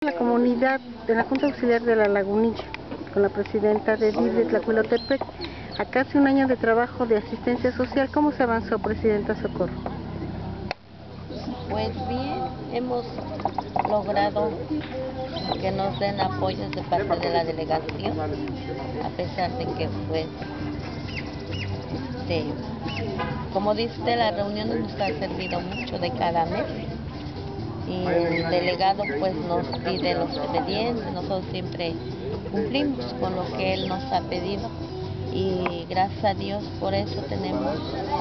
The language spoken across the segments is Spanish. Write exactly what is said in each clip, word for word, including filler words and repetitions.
La comunidad de la Junta Auxiliar de La Lagunilla, con la presidenta de D I F de Tlacuilotepec, a casi un año de trabajo de asistencia social. ¿Cómo se avanzó, Presidenta Socorro? Pues bien, hemos logrado que nos den apoyos de parte de la delegación, a pesar de que pues, este, como dice, la reunión nos ha servido mucho de cada mes, y el delegado pues nos pide los expedientes, nosotros siempre cumplimos con lo que él nos ha pedido, y gracias a Dios por eso tenemos.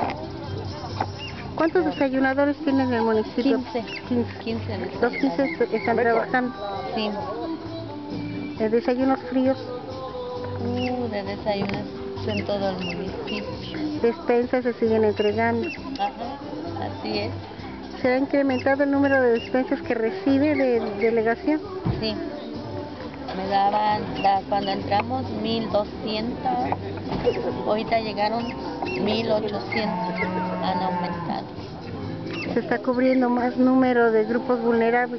¿Cuántos desayunadores tienen en el municipio? quince. quince. quince ¿Los quince están trabajando? Sí. ¿De desayunos fríos? Uh, de desayunos en todo el municipio. ¿Despensas se siguen entregando? Ajá, así es. ¿Se ha incrementado el número de despensas que recibe de delegación? Sí. Me daban, da, cuando entramos, mil doscientos, ahorita llegaron mil ochocientos, han aumentado. ¿Se está cubriendo más número de grupos vulnerables?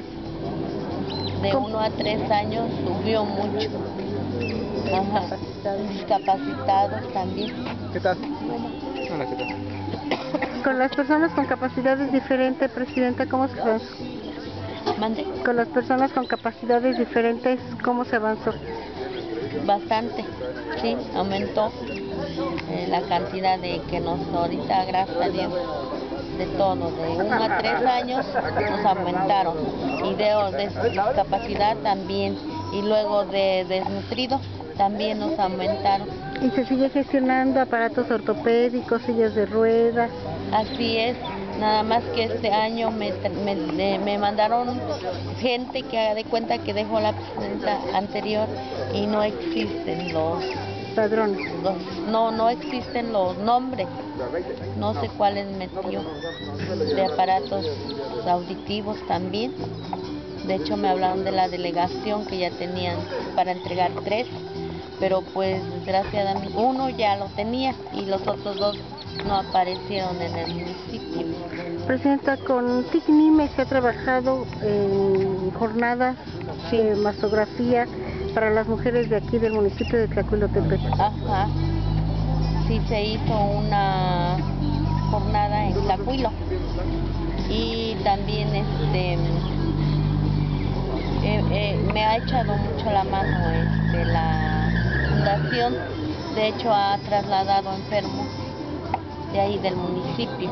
De uno a tres años subió mucho. Ajá. Discapacitados también. ¿Qué tal? Bueno. Hola, ¿qué tal? Con las personas con capacidades diferentes, Presidenta, ¿cómo se avanzó? ¿Mande? Con las personas con capacidades diferentes, ¿cómo se avanzó? Bastante, sí, aumentó eh, la cantidad de que nos ahorita, gracias a Dios, de todo, de uno a tres años nos aumentaron, y de, de discapacidad también, y luego de desnutrido también nos aumentaron. ¿Y se sigue gestionando aparatos ortopédicos, sillas de ruedas? Así es, nada más que este año me, me, de, me mandaron gente que haga de cuenta que dejó la presidenta anterior y no existen los padrones. Los, no, no existen los nombres, no sé cuáles metió, de aparatos auditivos también. De hecho me hablaron de la delegación que ya tenían para entregar tres, pero pues desgraciadamente uno ya lo tenía y los otros dos no aparecieron en el municipio. Presidenta, con T I C N I M E se ha trabajado en jornadas de mastografía para las mujeres de aquí del municipio de Tlacuilotepec. Ajá, sí se hizo una jornada en Tlacuilo, y también este eh, eh, me ha echado mucho la mano este, la fundación. De hecho ha trasladado enfermos de ahí del municipio.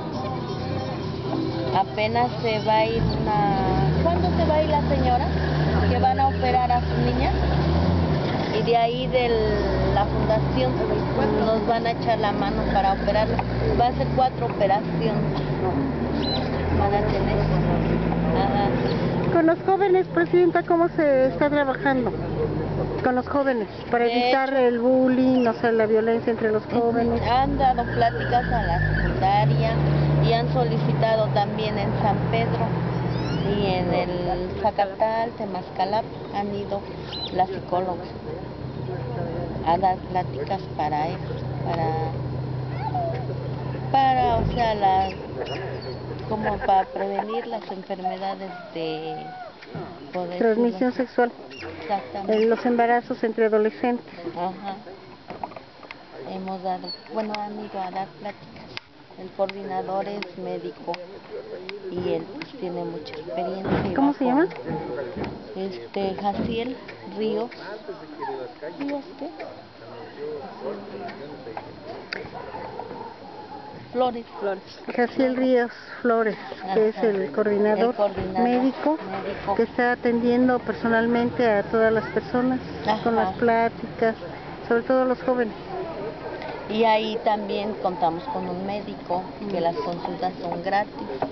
Apenas se va a ir una... ¿Cuándo se va a ir la señora? Que van a operar a sus niñas. Y de ahí de la fundación nos van a echar la mano para operar. Va a ser cuatro operaciones. Van a tener. Ajá. Con los jóvenes, Presidenta, ¿cómo se está trabajando? Con los jóvenes, para De evitar hecho, el bullying, o sea, la violencia entre los jóvenes. Han dado pláticas a la secundaria y han solicitado también en San Pedro y en el Zacatal, Temascalap, han ido las psicólogas a dar pláticas para eso, para, para, o sea, las, como para prevenir las enfermedades de transmisión sexual. Exactamente. Los embarazos entre adolescentes. Ajá. Hemos dado, bueno, han ido a dar pláticas. El coordinador es médico y él pues tiene mucha experiencia. ¿Cómo se llama? Este, Jaciel Ríos. ¿Ríos qué? Flores. Flores. Jaciel Ríos Flores, que es el coordinador, el coordinador médico, médico que está atendiendo personalmente a todas las personas. Ajá. Con las pláticas, sobre todo los jóvenes. Y ahí también contamos con un médico, que las consultas son gratis.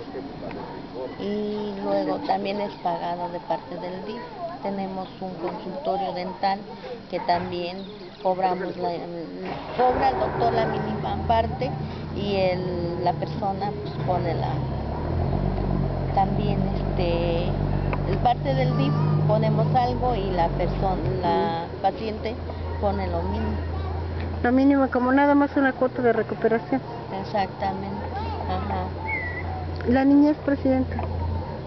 Y luego también es pagado de parte del D I F. Tenemos un consultorio dental que también cobramos, la, cobra el doctor la mínima parte y el, la persona pues pone la, también este, el parte del D I F ponemos algo y la persona, la paciente pone lo mínimo. Lo mínimo, como nada más una cuota de recuperación. Exactamente. Ajá. La niñez, Presidenta.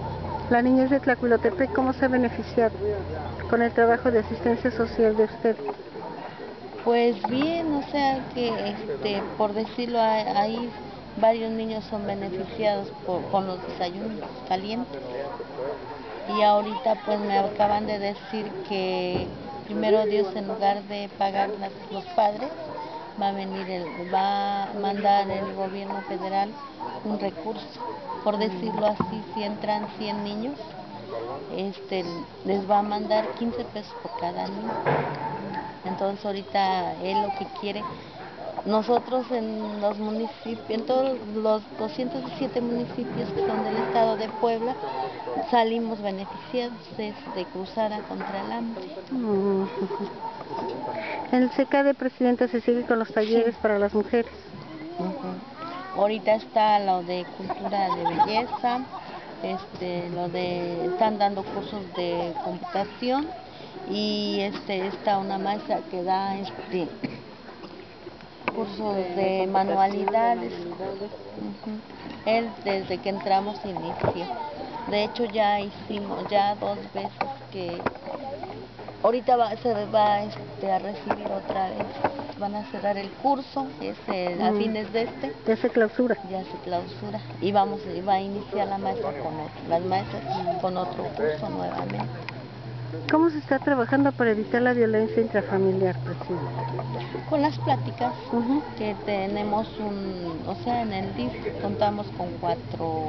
La niñez de Tlacuilotepec, ¿cómo se ha beneficiado con el trabajo de asistencia social de usted? Pues bien, o sea que, este, por decirlo, hay, hay varios niños son beneficiados por, con los desayunos calientes. Y ahorita pues me acaban de decir que primero Dios, en lugar de pagar las, los padres, va a venir el, va a mandar el gobierno federal un recurso. Por decirlo así, si entran cien niños, este, les va a mandar quince pesos por cada niño. Entonces ahorita él lo que quiere, nosotros en los municipios, en todos los doscientos diecisiete municipios que son del estado de Puebla, salimos beneficiados de, de cruzada contra el hambre. Mm. En el C E C A de Presidenta se sigue con los talleres sí. para las mujeres. Uh-huh. Ahorita está lo de cultura de belleza, este, lo de, están dando cursos de computación y este está una maestra que da este cursos de manualidades. Uh-huh. Él desde que entramos inició. De hecho ya hicimos ya dos veces que ahorita va, se va este, a recibir otra vez. Van a cerrar el curso este, mm. a fines de este. Ya se clausura. Ya se clausura. Y vamos, va a iniciar la maestra con otro, las maestras con otro curso nuevamente. ¿Cómo se está trabajando para evitar la violencia intrafamiliar, presidente? Con las pláticas uh-huh. que tenemos un, o sea, en el D I F contamos con cuatro,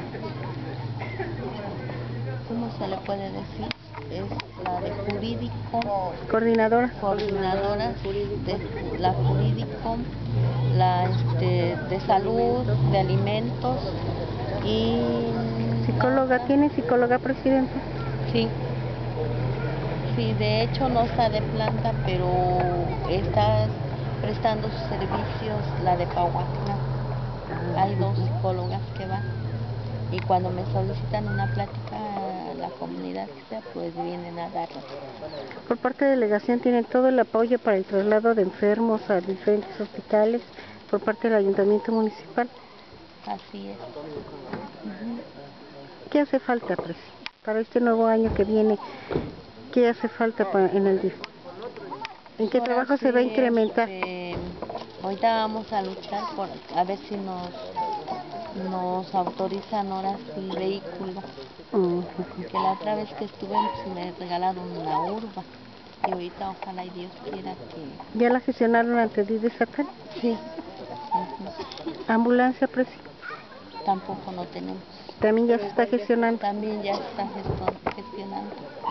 ¿cómo se le puede decir? Es la de jurídico, coordinadora, coordinadora de la jurídico, la este, de salud, de alimentos y psicóloga. ¿Tiene psicóloga, presidente? Sí. Sí, de hecho no está de planta, pero está prestando sus servicios la de Pahuacla. Hay dos psicólogas que van y cuando me solicitan una plática a la comunidad que sea, pues vienen a darla. Por parte de delegación tienen todo el apoyo para el traslado de enfermos a diferentes hospitales por parte del ayuntamiento municipal. Así es. Uh-huh. ¿Qué hace falta, presidente, para este nuevo año que viene? ¿Qué hace falta para, en el D I F? ¿En qué Ahora trabajo sí, se va a incrementar? Este, ahorita vamos a luchar por a ver si nos nos autorizan ahora sí vehículo. Uh-huh. Que la otra vez que estuve pues, me regalaron una urba y ahorita ojalá y Dios quiera que... ¿Ya la gestionaron ante el D I F estatal? Sí. Uh-huh. ¿Ambulancia, presidente? Tampoco no tenemos. ¿También ya se está gestionando? También ya se está gestionando.